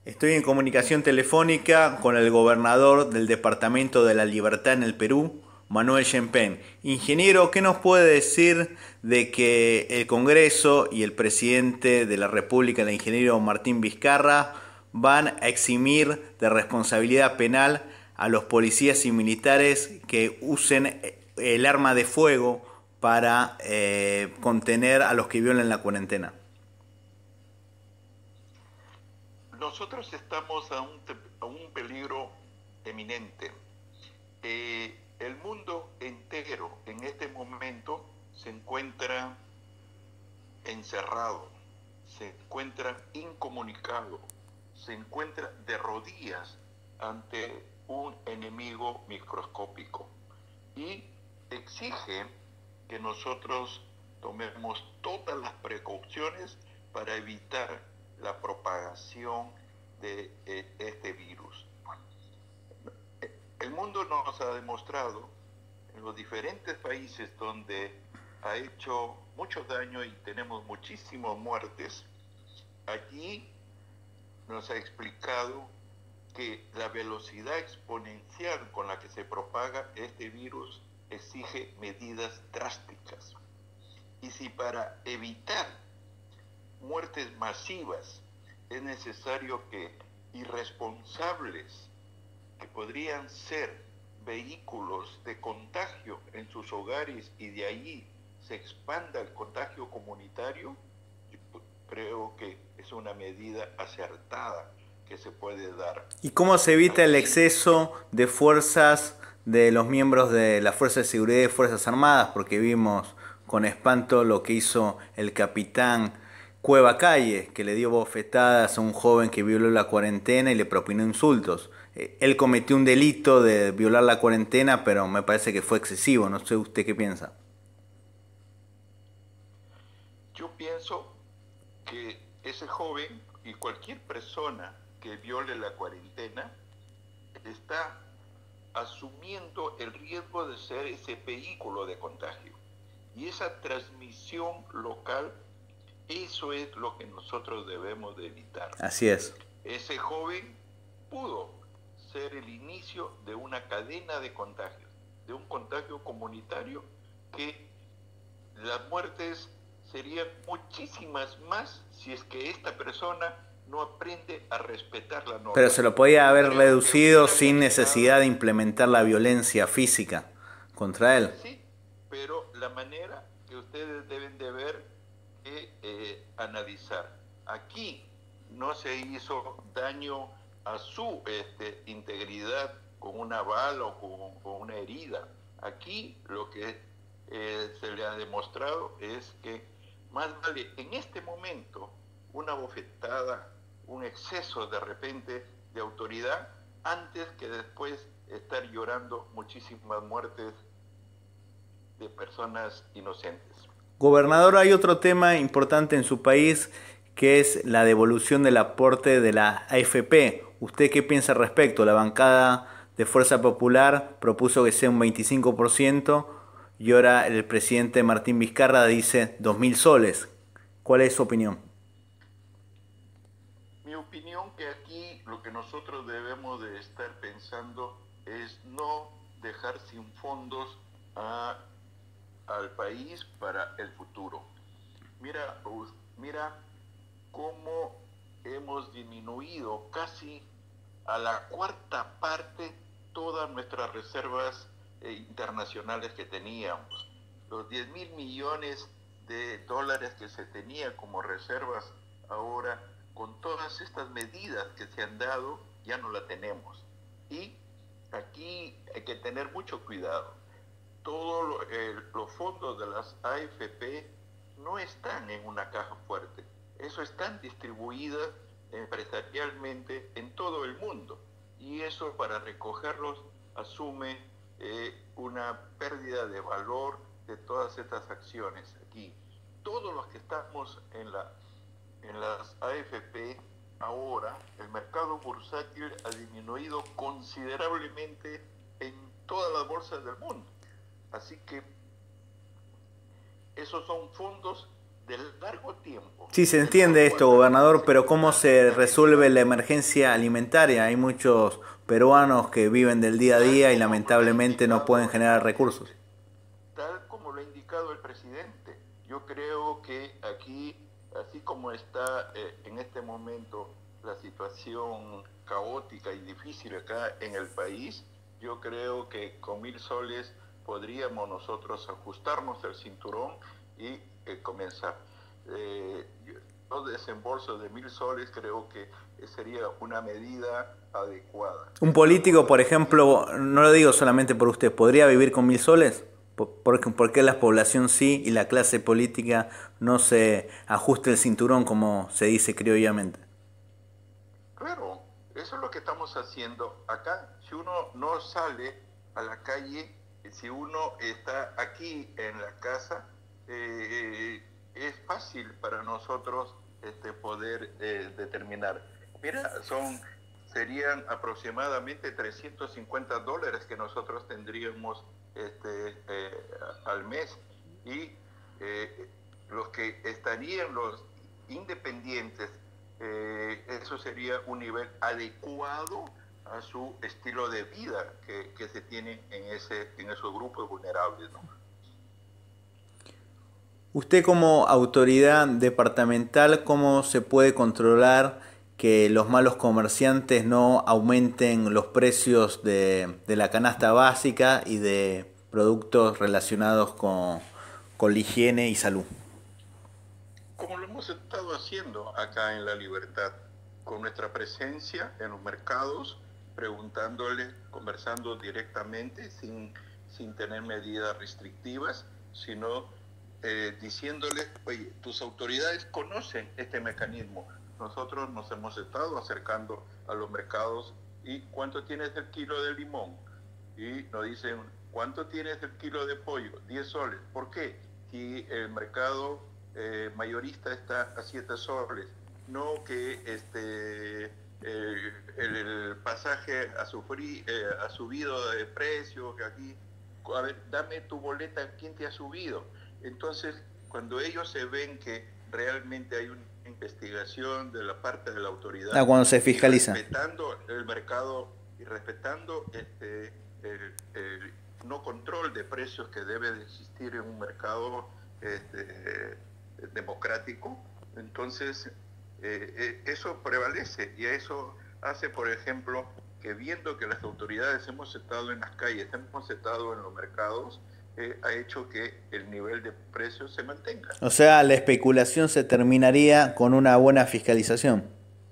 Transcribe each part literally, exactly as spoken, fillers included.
Estoy en comunicación telefónica con el gobernador del Departamento de la Libertad en el Perú, Manuel Yempén. Ingeniero, ¿qué nos puede decir de que el Congreso y el presidente de la República, el ingeniero Martín Vizcarra, van a eximir de responsabilidad penal a los policías y militares que usen el arma de fuego para eh, contener a los que violen la cuarentena? Nosotros estamos a un, a un peligro eminente. Eh, el mundo entero en este momento se encuentra encerrado, se encuentra incomunicado, se encuentra de rodillas ante un enemigo microscópico y exige que nosotros tomemos todas las precauciones para evitar la propagación de eh, este virus. El mundo nos ha demostrado en los diferentes países donde ha hecho mucho daño y tenemos muchísimas muertes, allí nos ha explicado que la velocidad exponencial con la que se propaga este virus exige medidas drásticas. Y si para evitar muertes masivas es necesario que irresponsables que podrían ser vehículos de contagio en sus hogares y de allí se expanda el contagio comunitario, yo creo que es una medida acertada que se puede dar. ¿Y cómo se evita el Aquí, exceso de fuerzas de los miembros de la Fuerza de Seguridad y Fuerzas Armadas? Porque vimos con espanto lo que hizo el capitán Cueva Calle, que le dio bofetadas a un joven que violó la cuarentena y le propinó insultos. Eh, Él cometió un delito de violar la cuarentena, pero me parece que fue excesivo. No sé usted qué piensa. yo pienso que ese joven y cualquier persona que viole la cuarentena está asumiendo el riesgo de ser ese vehículo de contagio. Y esa transmisión local, eso es lo que nosotros debemos de evitar. Así es. Ese joven pudo ser el inicio de una cadena de contagios, de un contagio comunitario que las muertes serían muchísimas más si es que esta persona no aprende a respetar la Pero norma. se lo podía Yo haber creo que usted reducido ha sin necesidad mencionado, de implementar la violencia física contra él. sí, pero la manera que ustedes deben de ver que eh, analizar. Aquí no se hizo daño a su este, integridad con una bala o con, con una herida. Aquí lo que eh, se le ha demostrado es que más vale en este momento una bofetada, un exceso de repente de autoridad, antes que después estar llorando muchísimas muertes de personas inocentes. Gobernador, hay otro tema importante en su país que es la devolución del aporte de la A F P. ¿Usted qué piensa al respecto? La bancada de Fuerza Popular propuso que sea un veinticinco por ciento y ahora el presidente Martín Vizcarra dice dos mil soles. ¿Cuál es su opinión? Mi opinión que aquí lo que nosotros debemos de estar pensando es no dejar sin fondos a, al país para el futuro. Mira, mira cómo hemos disminuido casi a la cuarta parte todas nuestras reservas eh, internacionales que teníamos. Los diez mil millones de dólares que se tenía como reservas ahora, con todas estas medidas que se han dado, ya no la tenemos. Y aquí hay que tener mucho cuidado. Todos lo, eh, los fondos de las A F P no están en una caja fuerte. Eso están distribuidas empresarialmente en todo el mundo. Y eso para recogerlos asume eh, una pérdida de valor de todas estas acciones aquí. Todos los que estamos en, la, en las A F P ahora, el mercado bursátil ha disminuido considerablemente en todas las bolsas del mundo. Así que esos son fondos de largo tiempo. Sí, se entiende esto, gobernador, pero ¿cómo se resuelve la emergencia alimentaria? Hay muchos peruanos que viven del día a día y lamentablemente no pueden generar recursos. Tal como lo ha indicado el presidente, yo creo que aquí, así como está eh, en este momento la situación caótica y difícil acá en el país, yo creo que con mil soles podríamos nosotros ajustarnos el cinturón y eh, comenzar. Eh, los desembolsos de mil soles creo que sería una medida adecuada. Un político, por ejemplo, no lo digo solamente por usted, ¿podría vivir con mil soles? ¿Por, por qué la población sí y la clase política no se ajusta el cinturón, como se dice criollamente? Claro, eso es lo que estamos haciendo acá. Si uno no sale a la calle, si uno está aquí en la casa, eh, es fácil para nosotros este, poder eh, determinar. Mira, son serían aproximadamente trescientos cincuenta dólares que nosotros tendríamos este, eh, al mes, y eh, los que estarían los independientes, eh, eso sería un nivel adecuado a su estilo de vida que, que se tiene en, ese, en esos grupos vulnerables, ¿no? Usted como autoridad departamental, ¿cómo se puede controlar que los malos comerciantes no aumenten los precios de, de la canasta básica y de productos relacionados con, con la higiene y salud? Como lo hemos estado haciendo acá en La Libertad, con nuestra presencia en los mercados, preguntándole, conversando directamente, sin, sin tener medidas restrictivas, sino eh, diciéndole, oye, tus autoridades conocen este mecanismo. Nosotros nos hemos estado acercando a los mercados y ¿cuánto tienes el kilo de limón? Y nos dicen, ¿cuánto tienes el kilo de pollo? diez soles. ¿Por qué? Si el mercado eh, mayorista está a siete soles. No que este, eh, el, el pasaje ha, sufrí, eh, ha subido de precio, que aquí, a ver, dame tu boleta, ¿quién te ha subido? Entonces, cuando ellos se ven que realmente hay una investigación de la parte de la autoridad, ah, cuando se fiscaliza, respetando el mercado y respetando este, el, el no control de precios que debe de existir en un mercado este, democrático, entonces eh, eh, eso prevalece, y eso hace, por ejemplo, que viendo que las autoridades hemos estado en las calles, hemos estado en los mercados, eh, ha hecho que el nivel de precios se mantenga. O sea, la especulación se terminaría con una buena fiscalización.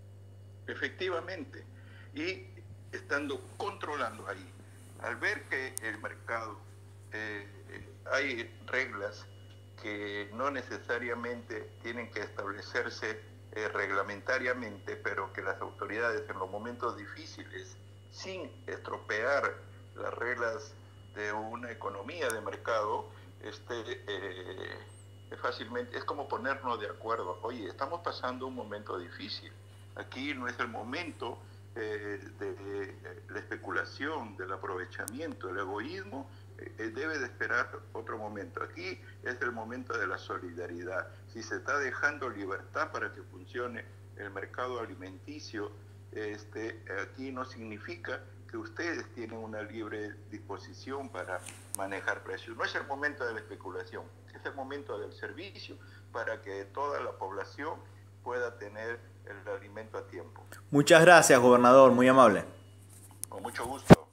Efectivamente, y estando controlando ahí, al ver que el mercado eh, hay reglas que no necesariamente tienen que establecerse eh, reglamentariamente, pero que las autoridades en los momentos difíciles, sin estropear las reglas de una economía de mercado, este, eh, fácilmente es como ponernos de acuerdo. Oye, estamos pasando un momento difícil. Aquí no es el momento eh, de, de la especulación, del aprovechamiento, el egoísmo. Eh, debe de esperar otro momento. Aquí es el momento de la solidaridad. Si se está dejando libertad para que funcione el mercado alimenticio, este, aquí no significa que ustedes tienen una libre disposición para manejar precios. No es el momento de la especulación, es el momento del servicio para que toda la población pueda tener el alimento a tiempo. Muchas gracias, gobernador, muy amable. Con mucho gusto.